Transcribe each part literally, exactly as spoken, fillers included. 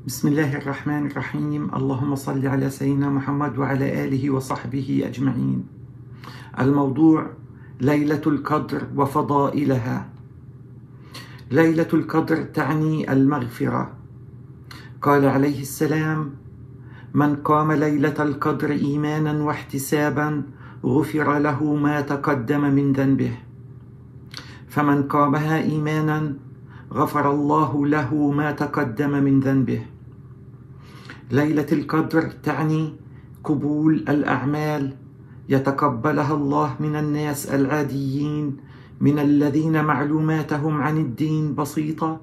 بسم الله الرحمن الرحيم. اللهم صل على سيدنا محمد وعلى آله وصحبه أجمعين. الموضوع: ليلة القدر وفضائلها. ليلة القدر تعني المغفرة. قال عليه السلام: من قام ليلة القدر إيمانا واحتسابا غفر له ما تقدم من ذنبه. فمن قامها إيمانا غفر الله له ما تقدم من ذنبه. ليلة القدر تعني قبول الأعمال يتقبلها الله من الناس العاديين، من الذين معلوماتهم عن الدين بسيطة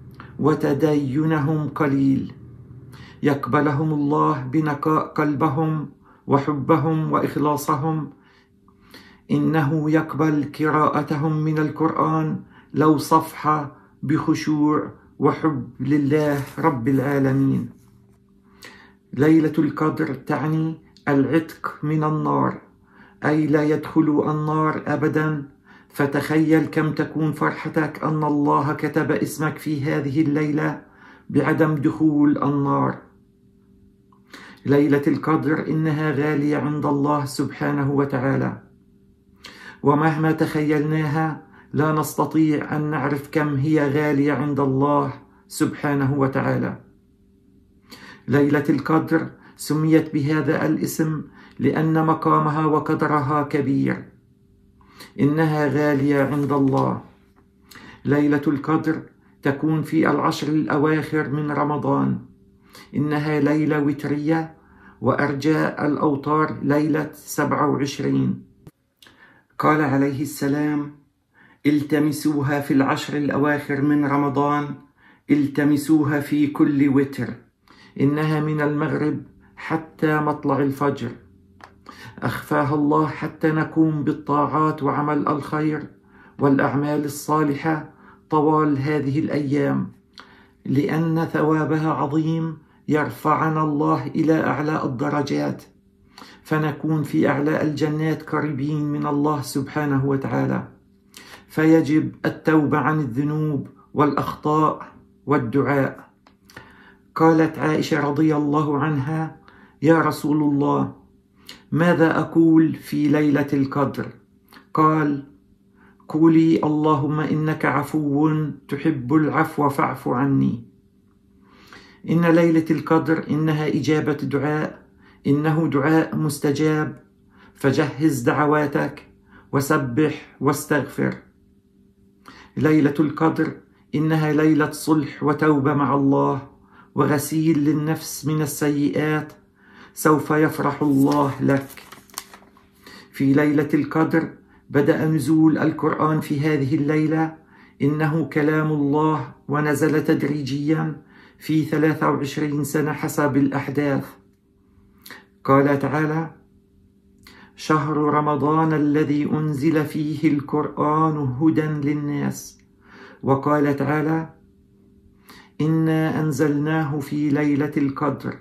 وتدينهم قليل. يقبلهم الله بنقاء قلبهم وحبهم وإخلاصهم. إنه يقبل قراءتهم من القرآن لو صفحة بخشوع وحب لله رب العالمين. ليلة القدر تعني العتق من النار، أي لا يدخل النار أبدا. فتخيل كم تكون فرحتك أن الله كتب اسمك في هذه الليلة بعدم دخول النار. ليلة القدر إنها غالية عند الله سبحانه وتعالى، ومهما تخيلناها لا نستطيع أن نعرف كم هي غالية عند الله سبحانه وتعالى. ليلة القدر سميت بهذا الاسم لأن مقامها وقدرها كبير. إنها غالية عند الله. ليلة القدر تكون في العشر الأواخر من رمضان. إنها ليلة وترية، وأرجاء الأوتار ليلة سبعة وعشرين. قال عليه السلام: التمسوها في العشر الأواخر من رمضان، التمسوها في كل وتر. إنها من المغرب حتى مطلع الفجر. أخفاها الله حتى نقوم بالطاعات وعمل الخير والأعمال الصالحة طوال هذه الأيام، لأن ثوابها عظيم يرفعنا الله إلى أعلى الدرجات، فنكون في أعلى الجنات قريبين من الله سبحانه وتعالى. فيجب التوبة عن الذنوب والأخطاء والدعاء. قالت عائشة رضي الله عنها: يا رسول الله، ماذا أقول في ليلة القدر؟ قال: قولي اللهم إنك عفو تحب العفو فاعف عني. إن ليلة القدر إنها إجابة دعاء، إنه دعاء مستجاب. فجهز دعواتك وسبح واستغفر. ليلة القدر إنها ليلة صلح وتوبة مع الله وغسيل للنفس من السيئات. سوف يفرح الله لك. في ليلة القدر بدأ نزول القرآن في هذه الليلة. إنه كلام الله ونزل تدريجيا في ثلاثة وعشرين سنة حسب الأحداث. قال تعالى: شهر رمضان الذي أنزل فيه القرآن هدى للناس. وقال تعالى: إنا أنزلناه في ليلة القدر.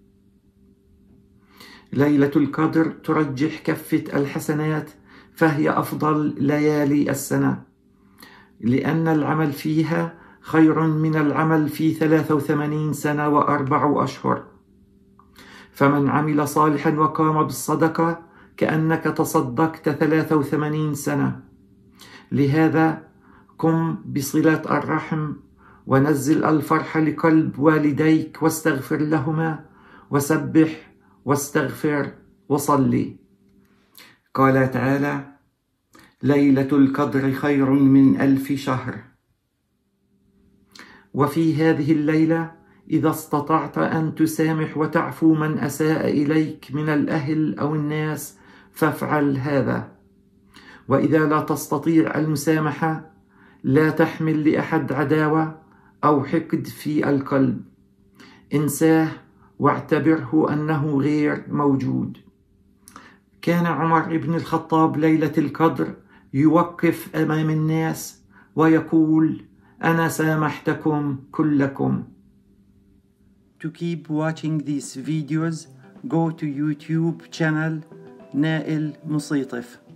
ليلة القدر ترجح كفة الحسنات، فهي أفضل ليالي السنة، لأن العمل فيها خير من العمل في ثلاث وثمانين سنة وأربع أشهر. فمن عمل صالحا وقام بالصدقة كأنك تصدقت ثلاث وثمانين سنة. لهذا قم بصلة الرحم، ونزل الفرح لقلب والديك واستغفر لهما، وسبح واستغفر وصلي. قال تعالى: ليلة القدر خير من ألف شهر. وفي هذه الليلة إذا استطعت أن تسامح وتعفو من أساء إليك من الأهل أو الناس فافعل هذا. وإذا لا تستطيع المسامحة لا تحمل لأحد عداوة أو حقد في القلب. انساه واعتبره أنه غير موجود. كان عمر بن الخطاب ليلة القدر يوقف أمام الناس ويقول: أنا سامحتكم كلكم. To keep watching these videos, go to YouTube channel نائل مصيطف.